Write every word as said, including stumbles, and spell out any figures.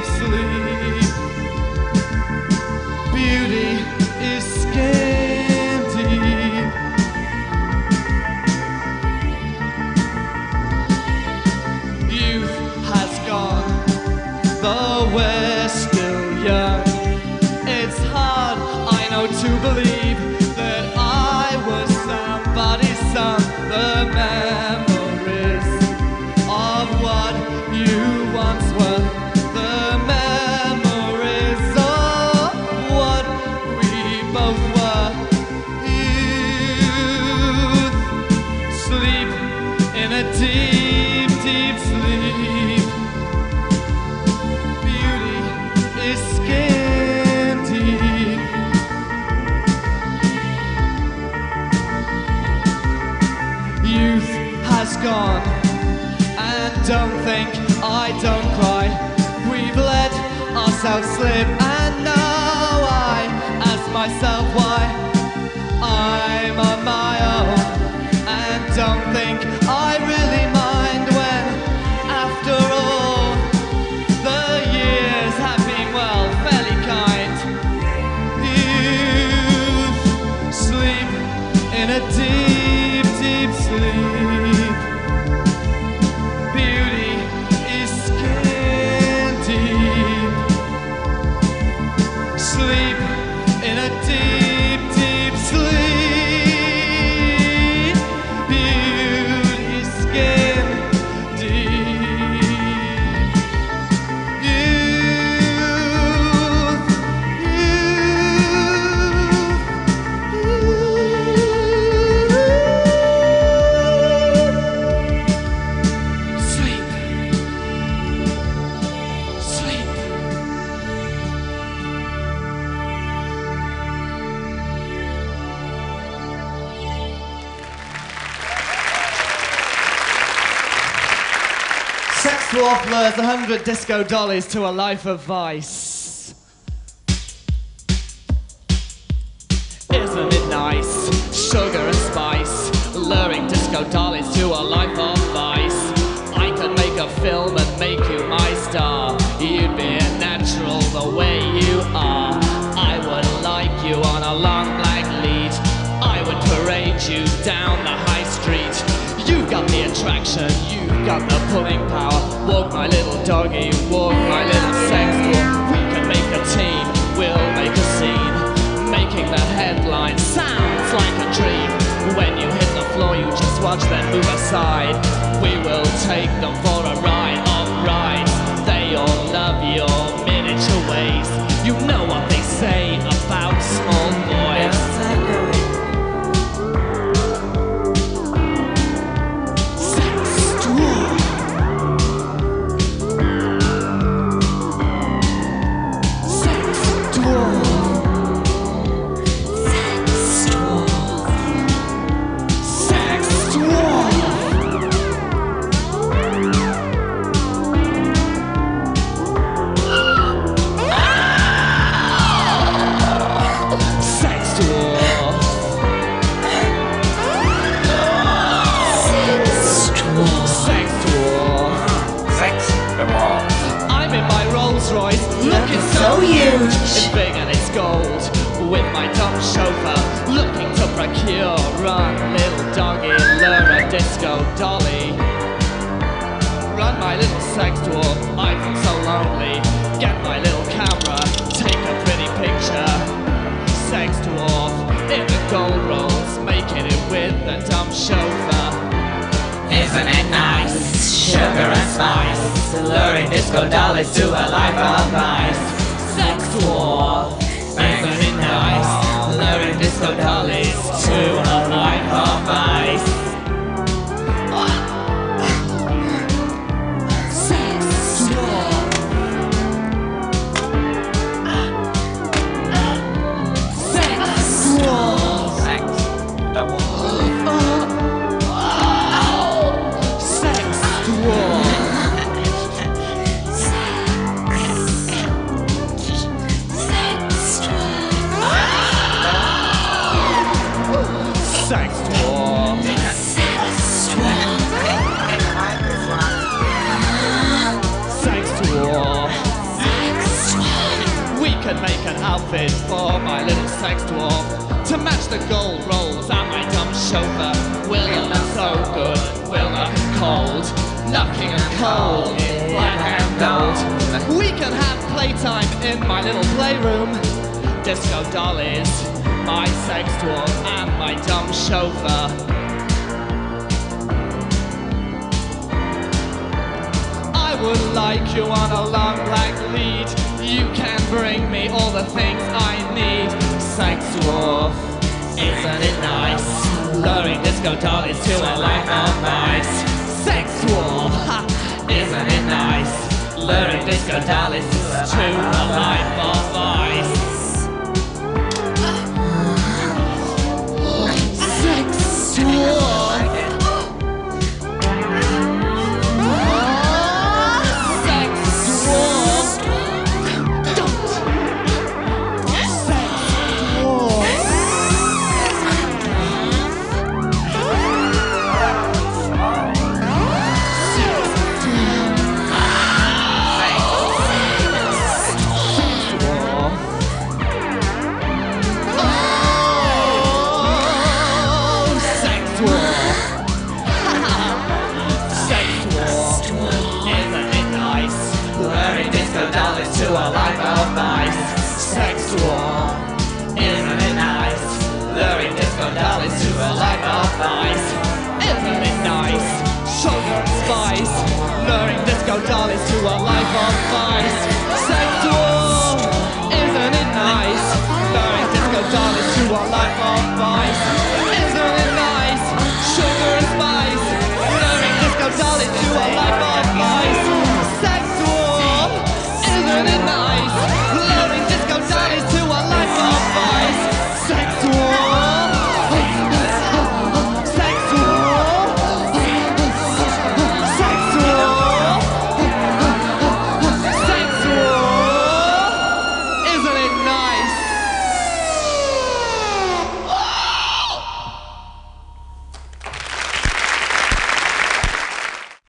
sleep. Beauty is scanty. Youth has gone, though we're still young. It's hard, I know, to believe that I was somebody's son. The memories of what you once were, the memories of what we both were. Youth, sleep in a deep, deep sleep. Beauty is scanty. Youth has gone, and don't think I don't cry. We've let ourselves slip, and now I ask myself why I'm on my own, and don't think I really mind when, after all, the years have been, well, fairly kind. Youth, sleep in a deep, deep sleep. Beauty is scanty. Sleep in a deep, deep sleep. Beauty is scanty. Youth, youth. Sleep. Sleep. Sex Dwarf lures a hundred disco dollies to a life of vice. Isn't it nice? Sugar and spice, luring disco dollies to a life of vice. I could make a film and make you my star. You'd be a natural the way you are. I would like you on a long black lead. I would parade you down the high street. You got the attraction, you got the pulling power. Walk my little doggy, walk my little sex dwarf. We can make a team, we'll make a scene. Making the headline sounds like a dream. When you hit the floor, you just watch them move aside. We will take them for a ride of rides. They all love your miniature ways. You know what they say about small boys. So huge, it's big and it's gold. With my dumb chauffeur, looking to procure. Run, little doggy, lure a disco dolly. Run, my little sex dwarf, I feel so lonely. Get my little camera, take a pretty picture. Sex dwarf, in the gold rolls, making it with the dumb chauffeur. Isn't it nice? Sugar and spice, luring disco dollies to a life of vice. Sex dwarf, isn't it nice? Luring disco dollies to a life of vice. Sex dwarf. Sex dwarf. Sex dwarf. Sex dwarf. Sex dwarf. Sex dwarf. Sex dwarf. outfit for my little sex dwarf to match the gold rolls and my dumb chauffeur. We'll look so good, we'll look cold, knocking and cold in black and gold. We can have playtime in my little playroom. Disco dollies, my sex dwarf and my dumb chauffeur. I would like you on a long black lead. You can bring me all the things I need. Sex dwarf, isn't it nice? Luring disco dollies to a life of ice. Sex dwarf, ha, isn't it nice? Luring disco dollies to a life of ice.